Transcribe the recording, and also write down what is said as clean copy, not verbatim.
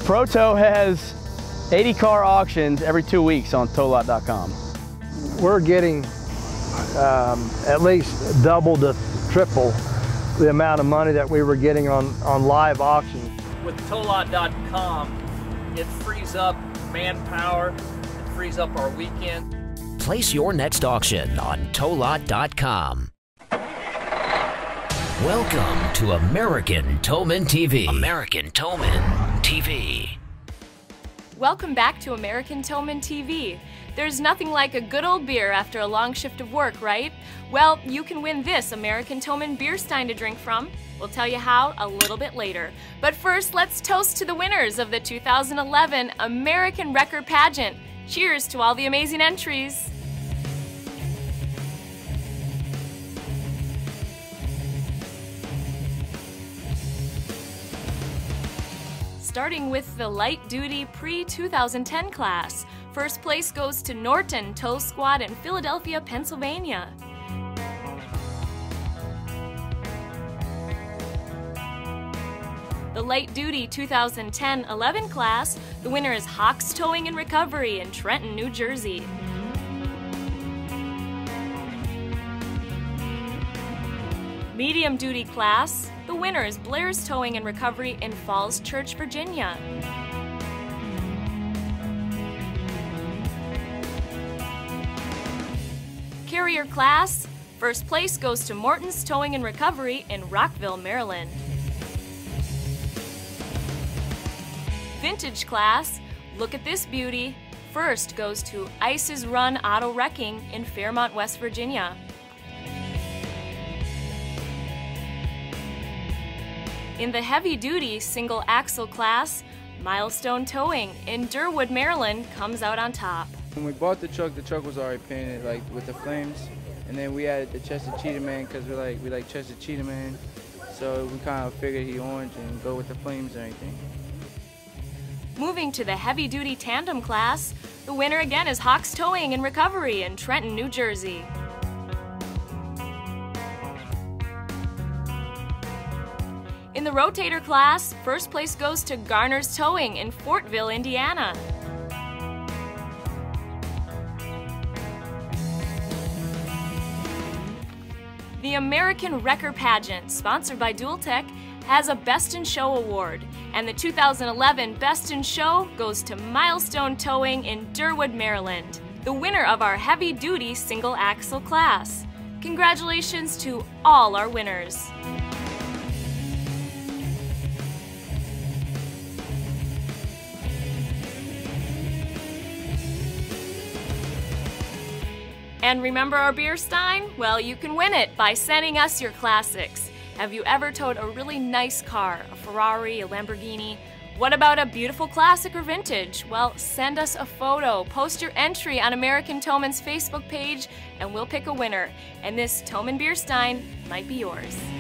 ProTow has 80 car auctions every 2 weeks on towlot.com. We're getting at least double to triple the amount of money that we were getting on live auctions. With towlot.com, it frees up manpower, it frees up our weekend. Place your next auction on towlot.com. Welcome to American Towman TV. American Towman TV. Welcome back to American Towman TV. There's nothing like a good old beer after a long shift of work, right? Well, you can win this American Towman Beer Stein to drink from. We'll tell you how a little bit later. But first, let's toast to the winners of the 2011 American Wrecker Pageant. Cheers to all the amazing entries. Starting with the light-duty pre-2010 class. First place goes to Norton Tow Squad in Philadelphia, Pennsylvania. The light-duty 2010-11 class, the winner is Hawks Towing and Recovery in Trenton, New Jersey. Medium-duty class, the winner is Blair's Towing and Recovery in Falls Church, Virginia. Carrier class, first place goes to Morton's Towing and Recovery in Rockville, Maryland. Vintage class, look at this beauty, first goes to Ice's Run Auto Wrecking in Fairmont, West Virginia. In the heavy-duty single-axle class, Milestone Towing in Durwood, Maryland comes out on top. When we bought the truck was already painted like with the flames, and then we added the chested cheetah man because we like chested cheetah man, so we kind of figured he orange and go with the flames and everything. Moving to the heavy-duty tandem class, the winner again is Hawks Towing and Recovery in Trenton, New Jersey. In the rotator class, first place goes to Garner's Towing in Fortville, Indiana. The American Wrecker Pageant, sponsored by Dual Tech, has a Best in Show award, and the 2011 Best in Show goes to Milestone Towing in Durwood, Maryland, the winner of our heavy-duty single-axle class. Congratulations to all our winners. And remember our beer stein? Well, you can win it by sending us your classics. Have you ever towed a really nice car, a Ferrari, a Lamborghini? What about a beautiful classic or vintage? Well, send us a photo, post your entry on American Towman's Facebook page, and we'll pick a winner. And this Towman Beer Stein might be yours.